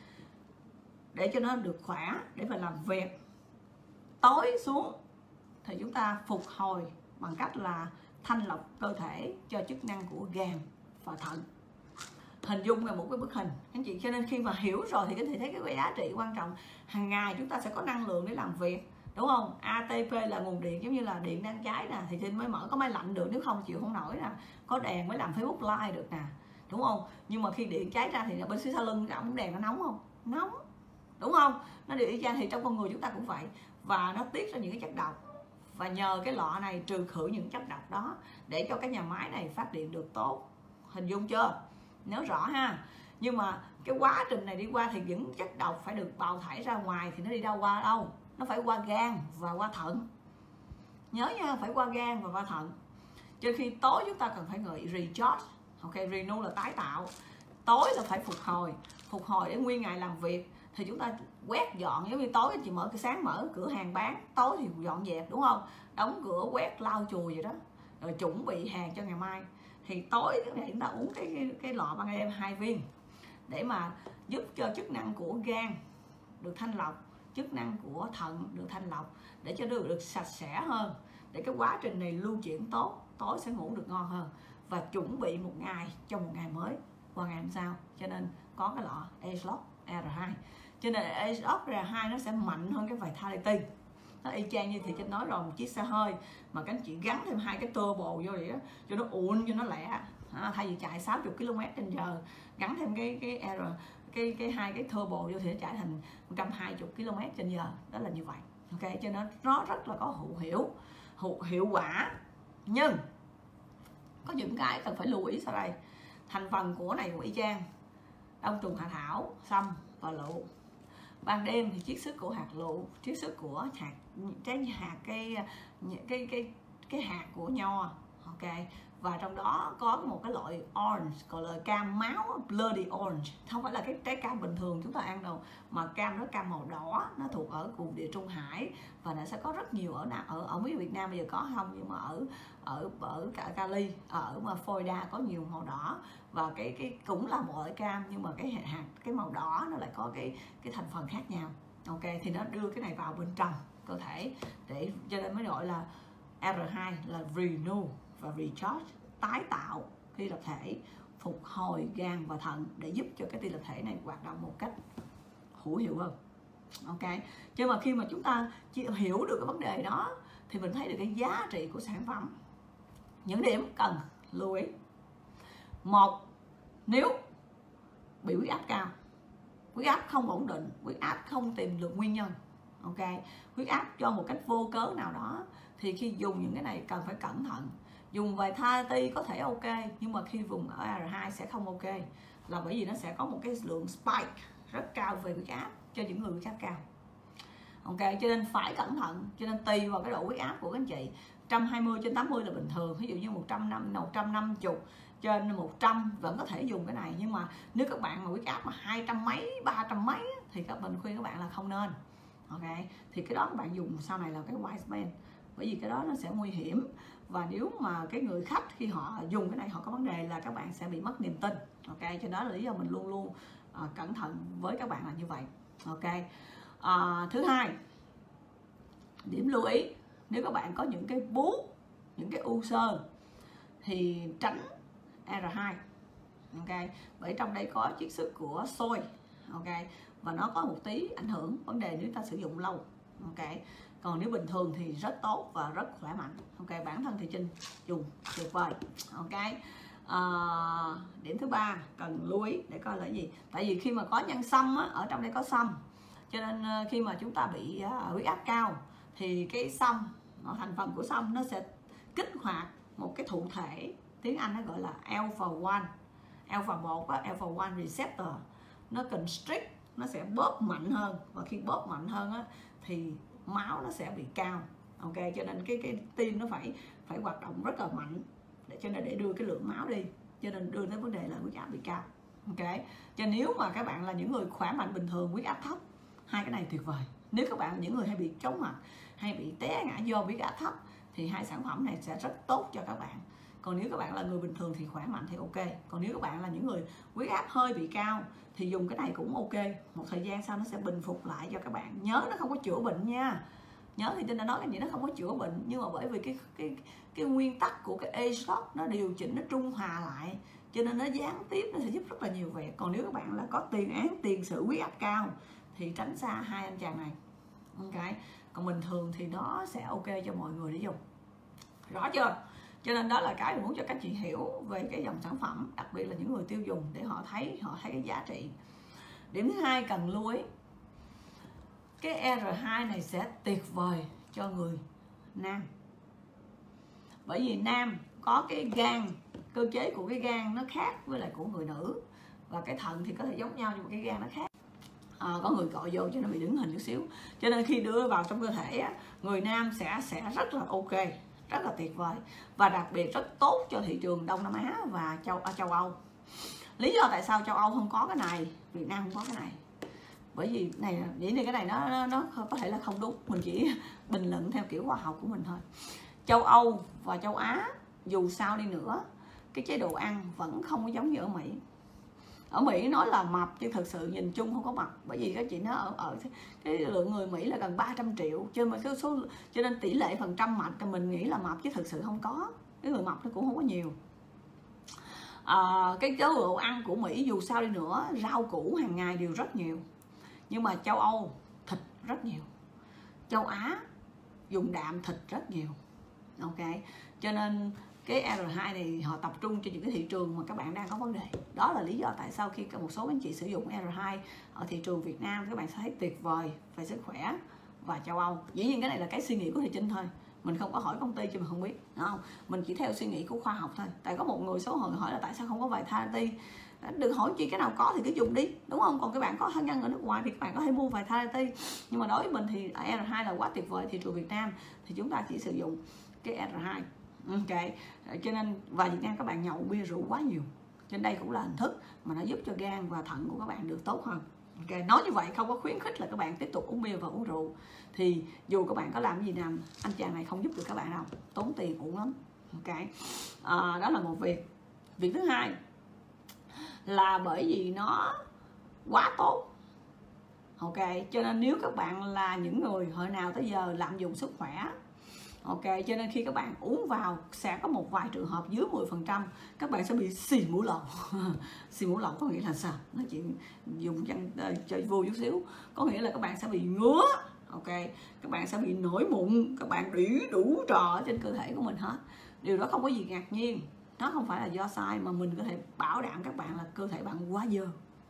để cho nó được khỏe, để mà làm việc. Tối xuống thì chúng ta phục hồi bằng cách là thanh lọc cơ thể cho chức năng của gan và thận. Hình dung là một cái bức hình anh chị. Cho nên khi mà hiểu rồi thì có thể thấy cái giá trị quan trọng. Hàng ngày chúng ta sẽ có năng lượng để làm việc, đúng không? a tê pê là nguồn điện, giống như là điện đang cháy nè thì mới mở có máy lạnh được, nếu không chịu không nổi nè, có đèn mới làm Facebook Live được nè, đúng không? Nhưng mà khi điện cháy ra thì bên phía sau lưng cái ống đèn nó nóng không? Nóng, đúng không? Nó điều y chang. Thì trong con người chúng ta cũng vậy, và nó tiết ra những cái chất độc, và nhờ cái lọ này trừ khử những chất độc đó để cho cái nhà máy này phát điện được tốt. Hình dung chưa? Nhớ rõ ha. Nhưng mà cái quá trình này đi qua thì những chất độc phải được bào thải ra ngoài, thì nó đi đâu qua đâu? Nó phải qua gan và qua thận. Nhớ nha, phải qua gan và qua thận. Cho khi tối chúng ta cần phải ngợi recharge, ok, renew là tái tạo, tối là phải phục hồi, phục hồi để nguyên ngày làm việc. Thì chúng ta quét dọn, giống như tối chị mở cái sáng mở cửa hàng bán, tối thì dọn dẹp, đúng không? Đóng cửa, quét, lau chùi vậy đó, rồi chuẩn bị hàng cho ngày mai. Thì tối chúng ta uống cái cái, cái lọ ban đêm hai viên để mà giúp cho chức năng của gan được thanh lọc, chức năng của thận được thanh lọc, để cho được được sạch sẽ hơn, để cái quá trình này lưu chuyển tốt, tối sẽ ngủ được ngon hơn, và chuẩn bị một ngày cho một ngày mới qua ngày hôm sau. Cho nên có cái lọ ageLOC R hai. Cho nên ageLOC R hai nó sẽ mạnh hơn cái Vitality. Nó y chang như thì Trinh nói rồi, một chiếc xe hơi mà các anh chị gắn thêm hai cái turbo vô vậy đó, cho nó uốn cho nó lẹ. À, thay vì chạy sáu mươi ki lô mét trên giờ, gắn thêm cái cái R cái cái hai cái turbo vô thì nó chạy thành một trăm hai mươi ki lô mét trên giờ. Đó là như vậy. Ok, cho nên nó rất là có hữu hiệu hữu hiệu quả. Nhưng có những cái cần phải lưu ý sau đây. Thành phần của này của y chang đông trùng hạ thảo, sâm và lựu. Ban đêm thì chiết xuất của hạt lựu, chiết xuất của hạt trái hạt cái cái cái cái hạt của nho, ok. Và trong đó có một cái loại orange gọi là cam máu, bloody orange, không phải là cái trái cam bình thường chúng ta ăn đâu, mà cam nó cam màu đỏ, nó thuộc ở vùng địa Trung Hải, và nó sẽ có rất nhiều ở ở ở mấy Việt Nam bây giờ có không, nhưng mà ở ở ở cả Cali, ở mà Florida có nhiều màu đỏ. Và cái cái cũng là một loại cam, nhưng mà cái hạt cái màu đỏ nó lại có cái cái thành phần khác nhau, ok. Thì nó đưa cái này vào bên trong cơ thể, để cho nên mới gọi là R hai là renew và recharge, tái tạo ti lập thể, phục hồi gan và thận, để giúp cho cái ti lập thể này hoạt động một cách hữu hiệu hơn, ok. Nhưng mà khi mà chúng ta chỉ hiểu được cái vấn đề đó thì mình thấy được cái giá trị của sản phẩm. Những điểm cần lưu ý: một, nếu bị huyết áp cao, huyết áp không ổn định, huyết áp không tìm được nguyên nhân, ok, huyết áp do một cách vô cớ nào đó, thì khi dùng những cái này cần phải cẩn thận. Dùng Vitality có thể ok, nhưng mà khi dùng ở R hai sẽ không ok, là bởi vì nó sẽ có một cái lượng spike rất cao về huyết áp cho những người huyết áp cao, ok. Cho nên phải cẩn thận. Cho nên tùy vào cái độ huyết áp của các anh chị, một trăm hai mươi trên tám mươi là bình thường. Ví dụ như một trăm năm mươi, một trăm năm mươi trên một trăm vẫn có thể dùng cái này. Nhưng mà nếu các bạn mà huyết áp mà hai trăm mấy, ba trăm mấy thì các mình khuyên các bạn là không nên, ok. Thì cái đó các bạn dùng sau này là cái wise man, bởi vì cái đó nó sẽ nguy hiểm. Và nếu mà cái người khách khi họ dùng cái này họ có vấn đề là các bạn sẽ bị mất niềm tin, ok. Cho đó là lý do mình luôn luôn uh, cẩn thận với các bạn là như vậy, ok. Uh, thứ hai, điểm lưu ý, nếu các bạn có những cái bú, những cái u xơ thì tránh R hai, ok. Bởi trong đây có chiết xuất của xôi, ok, và nó có một tí ảnh hưởng vấn đề nếu ta sử dụng lâu, ok. Còn nếu bình thường thì rất tốt và rất khỏe mạnh, ok. Bản thân thì Trinh dùng tuyệt vời, ok. À, điểm thứ ba cần lưu ý để coi là gì. Tại vì khi mà có nhân sâm á, ở trong đây có sâm, cho nên khi mà chúng ta bị uh, huyết áp cao thì cái sâm, thành phần của sâm nó sẽ kích hoạt một cái thụ thể, tiếng Anh nó gọi là alpha một, alpha một á, alpha một receptor, nó constrict, nó sẽ bóp mạnh hơn, và khi bóp mạnh hơn á thì máu nó sẽ bị cao, ok. Cho nên cái cái tim nó phải phải hoạt động rất là mạnh, để cho nên để đưa cái lượng máu đi, cho nên đưa tới vấn đề là huyết áp bị cao, ok. Cho nếu mà các bạn là những người khỏe mạnh bình thường, huyết áp thấp, hai cái này tuyệt vời. Nếu các bạn là những người hay bị chóng mặt, hay bị té ngã do huyết áp thấp, thì hai sản phẩm này sẽ rất tốt cho các bạn. Còn nếu các bạn là người bình thường thì khỏe mạnh thì ok. Còn nếu các bạn là những người huyết áp hơi bị cao thì dùng cái này cũng ok. Một thời gian sau nó sẽ bình phục lại cho các bạn. Nhớ nó không có chữa bệnh nha. Nhớ thì Trinh đã nói cái gì, nó không có chữa bệnh, nhưng mà bởi vì cái cái cái nguyên tắc của cái ageLOC nó điều chỉnh, nó trung hòa lại, cho nên nó gián tiếp nó sẽ giúp rất là nhiều việc. Còn nếu các bạn là có tiền án tiền sử huyết áp cao thì tránh xa hai anh chàng này, ok. còn bình thường thì nó sẽ ok cho mọi người để dùng. Rõ chưa? Cho nên đó là cái mình muốn cho các chị hiểu về cái dòng sản phẩm, đặc biệt là những người tiêu dùng, để họ thấy họ thấy cái giá trị. Điểm thứ hai cần lưu ý, cái E R hai này sẽ tuyệt vời cho người nam, bởi vì nam có cái gan, cơ chế của cái gan nó khác với lại của người nữ, và cái thận thì có thể giống nhau nhưng mà cái gan nó khác. À, có người gọi vô cho nó bị đứng hình chút xíu, cho nên khi đưa vào trong cơ thể á, người nam sẽ sẽ rất là ok, rất là tuyệt vời, và đặc biệt rất tốt cho thị trường Đông Nam Á và châu ở châu Âu. Lý do tại sao châu Âu không có cái này, Việt Nam không có cái này, bởi vì này vậy nên cái này nó, nó nó có thể là không đúng, mình chỉ bình luận theo kiểu khoa học của mình thôi. Châu Âu và châu Á dù sao đi nữa, cái chế độ ăn vẫn không có giống như ở Mỹ. Ở Mỹ nói là mập chứ thực sự nhìn chung không có mập, bởi vì các chị nó ở ở cái lượng người Mỹ là gần ba trăm triệu, cho nên cái số cho nên tỷ lệ phần trăm mập thì mình nghĩ là mập chứ thực sự không có, cái người mập nó cũng không có nhiều. À, cái chế độ ăn của Mỹ dù sao đi nữa, rau củ hàng ngày đều rất nhiều, nhưng mà châu Âu thịt rất nhiều, châu Á dùng đạm thịt rất nhiều. Ok, cho nên cái E R hai này họ tập trung cho những cái thị trường mà các bạn đang có vấn đề. Đó là lý do tại sao khi một số anh chị sử dụng E R hai ở thị trường Việt Nam, các bạn sẽ thấy tuyệt vời về sức khỏe và châu Âu. Dĩ nhiên cái này là cái suy nghĩ của Thị Trinh thôi, mình không có hỏi công ty chứ mình không biết, đúng không? Mình chỉ theo suy nghĩ của khoa học thôi. Tại có một người số hỏi hỏi là tại sao không có Vitality, đừng hỏi chị, cái nào có thì cứ dùng đi, đúng không? Còn các bạn có thân nhân ở nước ngoài thì các bạn có thể mua Vitality, nhưng mà đối với mình thì E R hai là quá tuyệt vời. Thị trường Việt Nam thì chúng ta chỉ sử dụng cái E R hai. Ok, cho nên và Việt Nam các bạn nhậu bia rượu quá nhiều, trên đây cũng là hình thức mà nó giúp cho gan và thận của các bạn được tốt hơn. Ok, nói như vậy không có khuyến khích là các bạn tiếp tục uống bia và uống rượu, thì dù các bạn có làm gì nào, anh chàng này không giúp được các bạn đâu, tốn tiền uổng lắm. Ok, à, đó là một việc. Việc thứ hai là bởi vì nó quá tốt. Ok, cho nên nếu các bạn là những người hồi nào tới giờ lạm dụng sức khỏe, ok, cho nên khi các bạn uống vào sẽ có một vài trường hợp dưới mười phần trăm các bạn sẽ bị xì mũi lậu. Xì mũi lậu có nghĩa là sao? Nói chuyện dùng chân chơi vui chút xíu, có nghĩa là các bạn sẽ bị ngứa, ok, các bạn sẽ bị nổi mụn, các bạn bị đủ trò trên cơ thể của mình hết. Điều đó không có gì ngạc nhiên, nó không phải là do sai, mà mình có thể bảo đảm các bạn là cơ thể bạn quá dơ.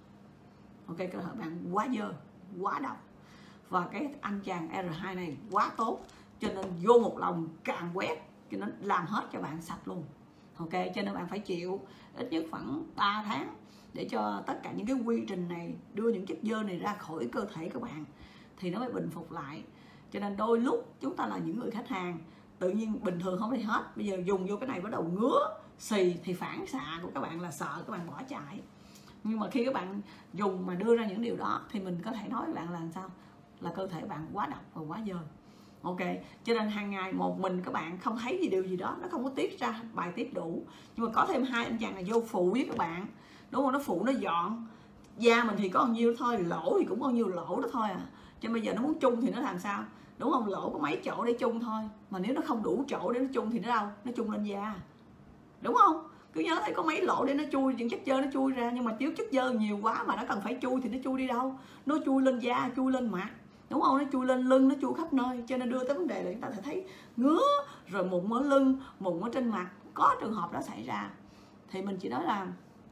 Ok, cơ thể bạn quá dơ, quá độc, và cái anh chàng E R hai này quá tốt, cho nên vô một lòng càng quét cho nó làm hết cho bạn sạch luôn. Ok, cho nên bạn phải chịu ít nhất khoảng ba tháng để cho tất cả những cái quy trình này đưa những chất dơ này ra khỏi cơ thể các bạn thì nó mới bình phục lại. Cho nên đôi lúc chúng ta là những người khách hàng tự nhiên bình thường không đi hết, bây giờ dùng vô cái này bắt đầu ngứa xì thì phản xạ của các bạn là sợ các bạn bỏ chạy. Nhưng mà khi các bạn dùng mà đưa ra những điều đó thì mình có thể nói với bạn là làm sao, là cơ thể bạn quá độc và quá dơ. Ok, cho nên hàng ngày một mình các bạn không thấy gì điều gì đó, nó không có tiết ra bài tiết đủ, nhưng mà có thêm hai anh chàng này vô phụ với các bạn, đúng không? Nó phụ, nó dọn da mình thì có bao nhiêu thôi, lỗ thì cũng bao nhiêu lỗ đó thôi à. Cho bây giờ nó muốn chung thì nó làm sao, đúng không? Lỗ có mấy chỗ để chung thôi, mà nếu nó không đủ chỗ để nó chung thì nó đâu, nó chung lên da, đúng không? Cứ nhớ thấy có mấy lỗ để nó chui, những chất dơ nó chui ra, nhưng mà nếu chất dơ nhiều quá mà nó cần phải chui thì nó chui đi đâu? Nó chui lên da, chui lên mặt, đúng không? Nó chui lên lưng, nó chui khắp nơi, cho nên đưa tới vấn đề là chúng ta sẽ thấy ngứa, rồi mụn ở lưng, mụn ở trên mặt, có trường hợp đó xảy ra. Thì mình chỉ nói là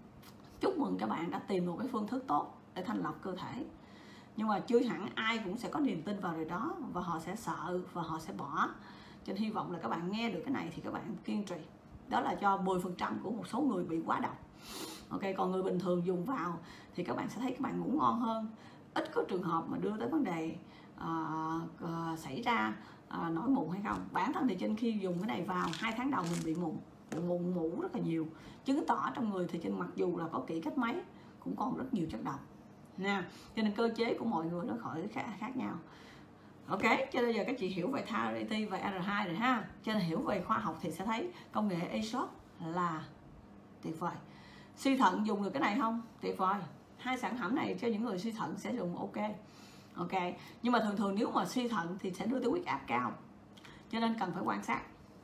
chúc mừng các bạn đã tìm một cái phương thức tốt để thanh lọc cơ thể, nhưng mà chưa hẳn ai cũng sẽ có niềm tin vào điều đó, và họ sẽ sợ và họ sẽ bỏ. Cho nên hy vọng là các bạn nghe được cái này thì các bạn kiên trì. Đó là cho mười phần trăm của một số người bị quá độc. Ok, còn người bình thường dùng vào thì các bạn sẽ thấy các bạn ngủ ngon hơn, ít có trường hợp mà đưa tới vấn đề uh, uh, xảy ra uh, nổi mụn hay không. Bản thân thì trên khi dùng cái này vào hai tháng đầu mình bị mụn, mụn mũ rất là nhiều, chứng tỏ trong người thì trên mặc dù là có kỹ cách mấy cũng còn rất nhiều chất độc nha. Cho nên cơ chế của mọi người nó khỏi khác, khác nhau. Ok, cho nên giờ các chị hiểu về Vitality và E R hai rồi ha. Cho nên hiểu về khoa học thì sẽ thấy công nghệ A S O P là tuyệt vời. Suy thận dùng được cái này không? Tuyệt vời. Hai sản phẩm này cho những người suy thận sẽ dùng ok. Ok, nhưng mà thường thường nếu mà suy thận thì sẽ đưa tới huyết áp cao, cho nên cần phải quan sát.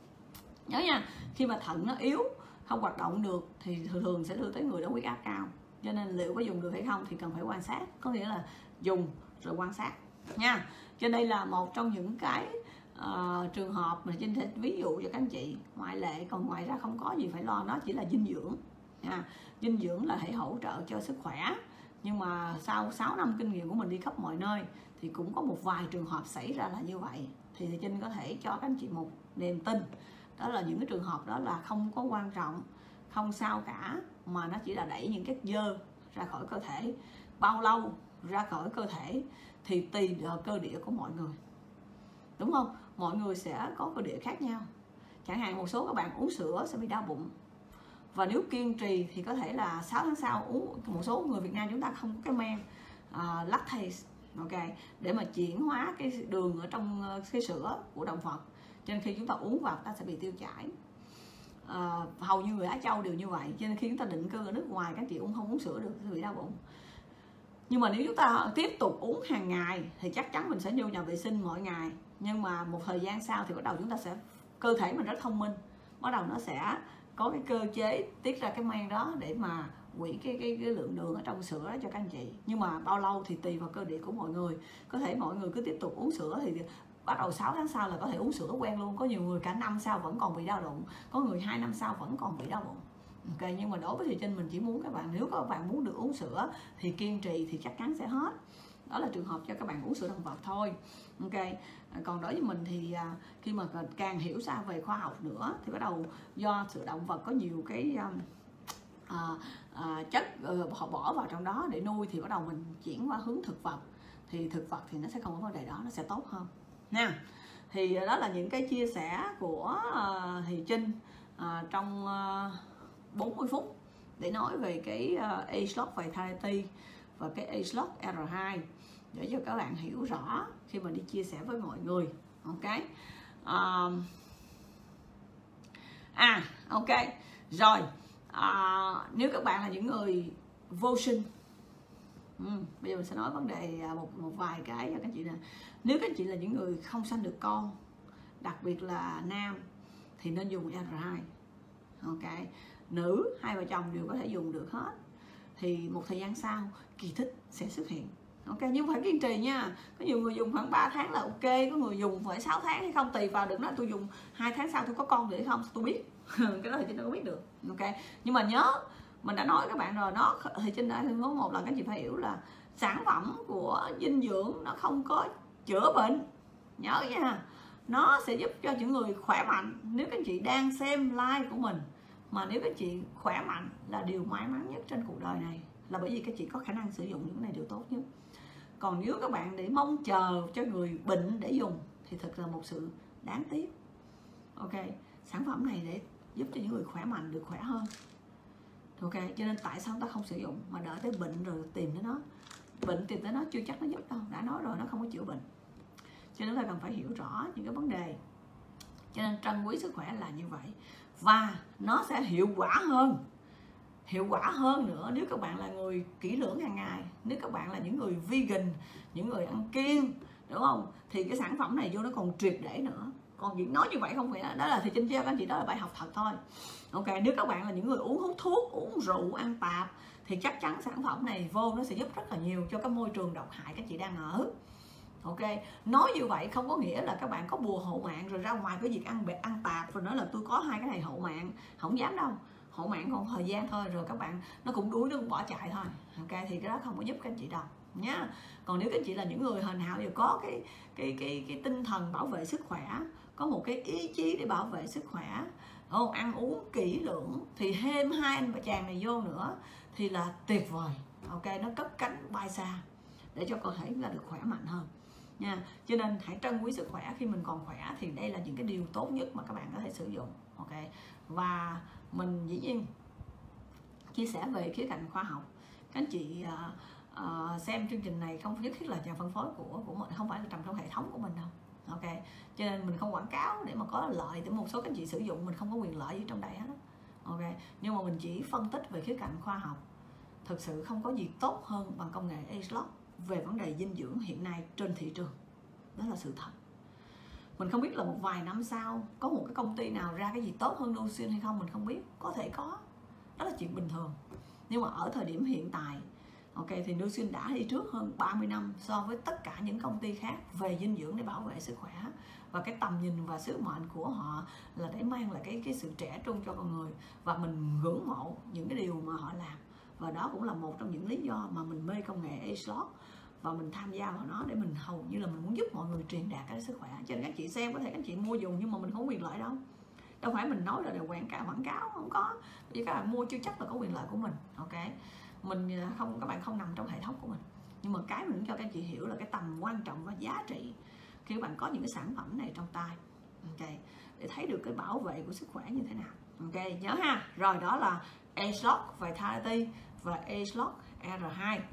Nhớ nha, khi mà thận nó yếu, không hoạt động được thì thường thường sẽ đưa tới người đó huyết áp cao. Cho nên liệu có dùng được hay không thì cần phải quan sát, có nghĩa là dùng rồi quan sát. nha. Cho đây là một trong những cái uh, trường hợp mà Trinh sẽ ví dụ cho các anh chị ngoại lệ, còn ngoài ra không có gì phải lo, nó chỉ là dinh dưỡng nha. Dinh dưỡng là thể hỗ trợ cho sức khỏe, nhưng mà sau sáu năm kinh nghiệm của mình đi khắp mọi nơi thì cũng có một vài trường hợp xảy ra là như vậy, thì Trinh có thể cho các anh chị một niềm tin, đó là những cái trường hợp đó là không có quan trọng, không sao cả, mà nó chỉ là đẩy những cái dơ ra khỏi cơ thể. Bao lâu ra khỏi cơ thể thì tùy vào cơ địa của mọi người, đúng không? Mọi người sẽ có cơ địa khác nhau. Chẳng hạn một số các bạn uống sữa sẽ bị đau bụng, và nếu kiên trì thì có thể là sáu tháng sau uống. Một số người Việt Nam chúng ta không có cái men uh, lactase, ok, để mà chuyển hóa cái đường ở trong cái sữa của động vật, cho nên khi chúng ta uống vào ta sẽ bị tiêu chảy. Uh, hầu như người Á Châu đều như vậy, cho nên khi chúng ta định cư ở nước ngoài các chị cũng không uống sữa được, sẽ bị đau bụng. Nhưng mà nếu chúng ta tiếp tục uống hàng ngày thì chắc chắn mình sẽ vô nhà vệ sinh mỗi ngày, nhưng mà một thời gian sau thì bắt đầu chúng ta sẽ, cơ thể mình rất thông minh, bắt đầu nó sẽ có cái cơ chế tiết ra cái men đó để mà hủy cái, cái, cái lượng đường ở trong sữa đó cho các anh chị. Nhưng mà bao lâu thì tùy vào cơ địa của mọi người. Có thể mọi người cứ tiếp tục uống sữa thì bắt đầu sáu tháng sau là có thể uống sữa quen luôn. Có nhiều người cả năm sau vẫn còn bị đau bụng, có người hai năm sau vẫn còn bị đau bụng. Ok, nhưng mà đối với Thùy Trinh mình chỉ muốn các bạn, nếu các bạn muốn được uống sữa thì kiên trì thì chắc chắn sẽ hết. Đó là trường hợp cho các bạn uống sữa động vật thôi. Ok, còn đối với mình thì khi mà càng hiểu ra về khoa học nữa thì bắt đầu do sữa động vật có nhiều cái à, à, chất họ bỏ vào trong đó để nuôi, thì bắt đầu mình chuyển qua hướng thực vật, thì thực vật thì nó sẽ không có vấn đề đó, nó sẽ tốt hơn nha. Thì đó là những cái chia sẻ của uh, Thùy Trinh uh, trong uh, bốn mươi phút để nói về cái uh, ageLOC Vitality và cái ageLOC R hai, để cho các bạn hiểu rõ khi mà đi chia sẻ với mọi người. Ok, uh, à ok rồi. Uh, nếu các bạn là những người vô sinh, ừ, bây giờ mình sẽ nói vấn đề một một vài cái cho các chị nè. Nếu các chị là những người không sanh được con, đặc biệt là nam, thì nên dùng R hai. Ok, nữ hai vợ chồng đều có thể dùng được hết. Thì một thời gian sau kỳ tích sẽ xuất hiện. Ok, nhưng phải kiên trì nha. Có nhiều người dùng khoảng ba tháng là ok, có người dùng phải sáu tháng hay không, tùy vào được. Nói tôi dùng hai tháng sau tôi có con được hay không, tôi biết. Cái đó thì Trinh đâu có biết được. Ok, nhưng mà nhớ mình đã nói các bạn rồi, nó thì Trinh đã nói một lần các chị phải hiểu là sản phẩm của dinh dưỡng nó không có chữa bệnh, nhớ nha. Nó sẽ giúp cho những người khỏe mạnh. Nếu các chị đang xem live của mình mà nếu các chị khỏe mạnh là điều may mắn nhất trên cuộc đời này, là bởi vì các chị có khả năng sử dụng những cái này điều tốt nhất. Còn nếu các bạn để mong chờ cho người bệnh để dùng thì thật là một sự đáng tiếc. Ok, sản phẩm này để giúp cho những người khỏe mạnh được khỏe hơn. Ok, cho nên tại sao ta không sử dụng mà đợi tới bệnh rồi tìm tới nó? Bệnh tìm tới nó chưa chắc nó giúp đâu, đã nói rồi nó không có chữa bệnh. Cho nên chúng ta cần phải hiểu rõ những cái vấn đề. Cho nên trân quý sức khỏe là như vậy. Và nó sẽ hiệu quả hơn. Hiệu quả hơn nữa nếu các bạn là người kỹ lưỡng hàng ngày. Nếu các bạn là những người vegan, những người ăn kiêng, đúng không? Thì cái sản phẩm này vô nó còn triệt để nữa. Còn việc nói như vậy không phải, đó là thì Trinh cho các anh chị, đó là bài học thật thôi. Ok, nếu các bạn là những người uống hút thuốc, uống rượu, ăn tạp thì chắc chắn sản phẩm này vô nó sẽ giúp rất là nhiều cho cái môi trường độc hại các chị đang ở. Ok, nói như vậy không có nghĩa là các bạn có bùa hộ mạng rồi ra ngoài cái việc ăn bẹt ăn tạp rồi nói là tôi có hai cái này hộ mạng, không dám đâu. Hộ mạng còn thời gian thôi rồi các bạn nó cũng đuối, nó cũng bỏ chạy thôi. Ok, thì cái đó không có giúp các anh chị đâu nhá. Còn nếu các anh chị là những người hền hảo đều có cái cái cái cái tinh thần bảo vệ sức khỏe, có một cái ý chí để bảo vệ sức khỏe, oh, ăn uống kỹ lưỡng, thì thêm hai anh và chàng này vô nữa thì là tuyệt vời. Ok, nó cất cánh bay xa để cho cơ thể chúng ta được khỏe mạnh hơn nha. Cho nên hãy trân quý sức khỏe khi mình còn khỏe, thì đây là những cái điều tốt nhất mà các bạn có thể sử dụng. Ok, và mình dĩ nhiên chia sẻ về khía cạnh khoa học. Các anh chị uh, uh, xem chương trình này không nhất thiết là nhà phân phối của của mình, không phải là nằm trong hệ thống của mình đâu. Ok, cho nên mình không quảng cáo để mà có lợi, để một số các anh chị sử dụng mình không có quyền lợi gì trong đây hết. Ok, nhưng mà mình chỉ phân tích về khía cạnh khoa học. Thực sự không có gì tốt hơn bằng công nghệ ageLOC về vấn đề dinh dưỡng hiện nay trên thị trường. Đó là sự thật. Mình không biết là một vài năm sau có một cái công ty nào ra cái gì tốt hơn Nuxin hay không, mình không biết. Có thể có, đó là chuyện bình thường. Nhưng mà ở thời điểm hiện tại Ok, thì Nuxin đã đi trước hơn ba mươi năm so với tất cả những công ty khác về dinh dưỡng để bảo vệ sức khỏe, và cái tầm nhìn và sứ mệnh của họ là để mang lại cái cái sự trẻ trung cho con người, và mình ngưỡng mộ những cái điều mà họ làm, và đó cũng là một trong những lý do mà mình mê công nghệ A-Slot và mình tham gia vào nó, để mình hầu như là mình muốn giúp mọi người truyền đạt cái sức khỏe. Cho nên các chị xem có thể các chị mua dùng, nhưng mà mình không có quyền lợi đâu, đâu phải mình nói là đều quảng cáo quảng cáo không có, vì các bạn mua chưa chắc là có quyền lợi của mình. Ok, mình không, các bạn không nằm trong hệ thống của mình, nhưng mà cái mình cho các chị hiểu là cái tầm quan trọng và giá trị khi các bạn có những cái sản phẩm này trong tay. Ok, để thấy được cái bảo vệ của sức khỏe như thế nào. Ok, nhớ ha. Rồi, đó là A-Slot Vitality và A-Slot R hai.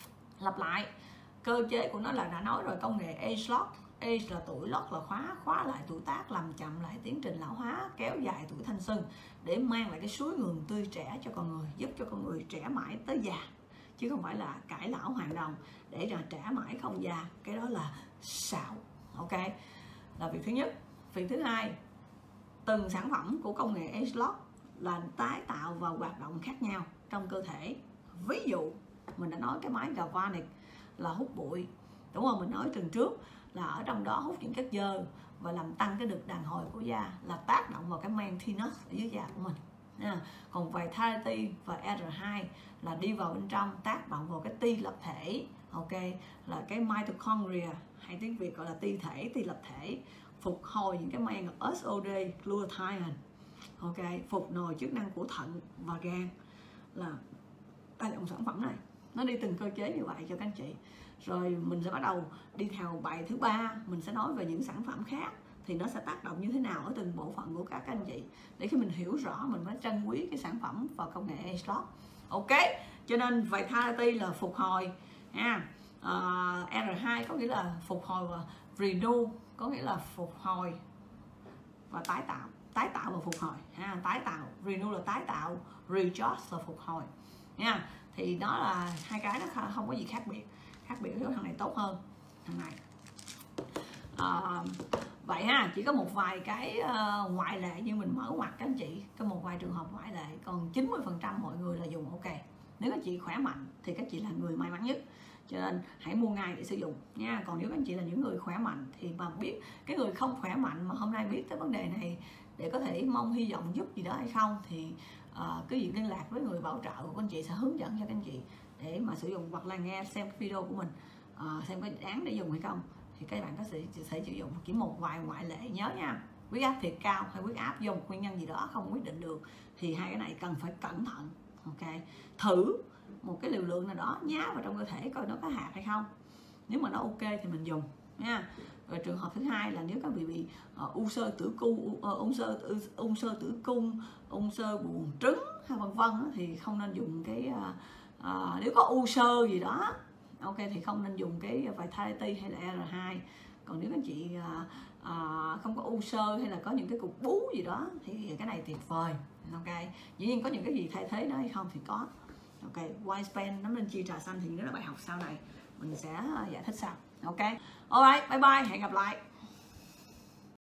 Lặp lại, cơ chế của nó là đã nói rồi, công nghệ A-Slot, A là tuổi, lót là khóa, khóa lại tuổi tác, làm chậm lại tiến trình lão hóa, kéo dài tuổi thanh xuân, để mang lại cái suối nguồn tươi trẻ cho con người, giúp cho con người trẻ mãi tới già, chứ không phải là cải lão hoàng đồng để là trẻ mãi không già. Cái đó là xạo. Ok, là việc thứ nhất. Việc thứ hai, từng sản phẩm của công nghệ A-Slot là tái tạo và hoạt động khác nhau trong cơ thể. Ví dụ mình đã nói cái máy Galvanic là hút bụi, đúng không? Mình nói tuần trước là ở trong đó hút những chất dơ và làm tăng cái lực đàn hồi của da, là tác động vào cái men thymus ở dưới da của mình. À, còn Vitality và R hai là đi vào bên trong, tác động vào cái ti lập thể. Ok, là cái mitochondria, hay tiếng Việt gọi là ti thể, ti lập thể, phục hồi những cái men ét o đê, glutathione. Ok, phục hồi chức năng của thận và gan. Là đây là một sản phẩm này, nó đi từng cơ chế như vậy cho các anh chị. Rồi mình sẽ bắt đầu đi theo bài thứ ba, mình sẽ nói về những sản phẩm khác thì nó sẽ tác động như thế nào ở từng bộ phận của các anh chị, để khi mình hiểu rõ mình mới trân quý cái sản phẩm và công nghệ A-Slot. Ok, cho nên Vitality là phục hồi ha. uh, R hai có nghĩa là phục hồi, và Renew có nghĩa là phục hồi và tái tạo, tái tạo và phục hồi ha. Tái tạo, Renew là tái tạo, Recharge là phục hồi nha. Thì đó là hai cái nó không có gì khác biệt. Khác biệt thằng này tốt hơn thằng này. À, vậy ha, chỉ có một vài cái uh, ngoại lệ, nhưng mình mở ngoặt các anh chị, có một vài trường hợp ngoại lệ, còn chín mươi phần trăm mọi người là dùng ok. Nếu các chị khỏe mạnh thì các chị là người may mắn nhất, cho nên hãy mua ngay để sử dụng nha. Còn nếu các anh chị là những người khỏe mạnh thì mà biết, cái người không khỏe mạnh mà hôm nay biết tới vấn đề này để có thể mong hy vọng giúp gì đó hay không, thì uh, cứ việc liên lạc với người bảo trợ của anh chị sẽ hướng dẫn cho các anh chị để mà sử dụng, hoặc là nghe xem video của mình uh, xem có đáng để dùng hay không, thì các bạn có thể, sẽ sử dụng. Chỉ một vài ngoại lệ nhớ nha, huyết áp thiệt cao hay huyết áp do một nguyên nhân gì đó không quyết định được thì hai cái này cần phải cẩn thận. Ok, thử một cái liều lượng nào đó nhá vào trong cơ thể coi nó có hạt hay không, nếu mà nó ok thì mình dùng nha. Rồi trường hợp thứ hai là nếu các vị bị uh, u xơ tử cung, uh, ung sơ ung sơ tử cung, ung sơ buồng trứng hay vân vân, thì không nên dùng cái uh, uh, nếu có u sơ gì đó, ok, thì không nên dùng cái Vitality hay là R hai. Còn nếu các chị uh, uh, không có u sơ hay là có những cái cục bú gì đó thì cái này tuyệt vời. Ok, dĩ nhiên có những cái gì thay thế nó hay không thì có. Ok, Wisepan nắm lên chi trà xanh thì đó là bài học sau này mình sẽ giải thích sau. Ok, alright, bye bye, hẹn gặp lại.